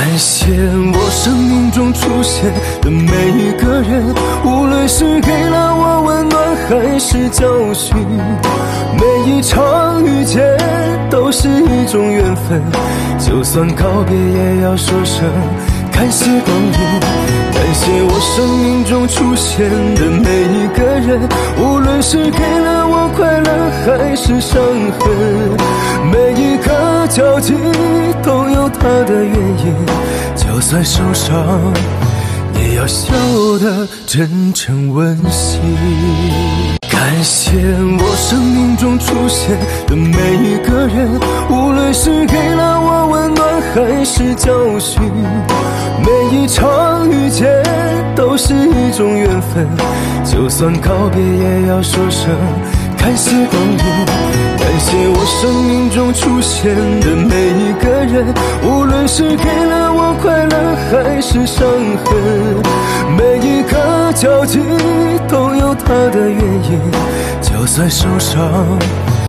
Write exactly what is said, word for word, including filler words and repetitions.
感谢我生命中出现的每一个人，无论是给了我温暖还是教训，每一场遇见都是一种缘分，就算告别也要说声感谢光阴。感谢我生命中出现的每一个人，无论是给了我快乐还是伤痕，每一个交集都有它的原因，就算受伤也要笑得真诚温馨。感谢我生命中出现的每一个人，无论是给了我温暖还是教训，每一场遇见都是一种缘分，就算告别也要说声感谢光阴。感谢我生命中出现的每一个人，无论是给了我快乐还是伤痕，每一个交集都有它的原因，就算受伤